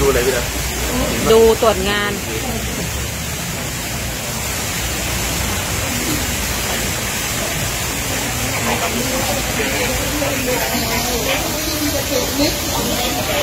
อะไรพี่นะดูตรวจงานเ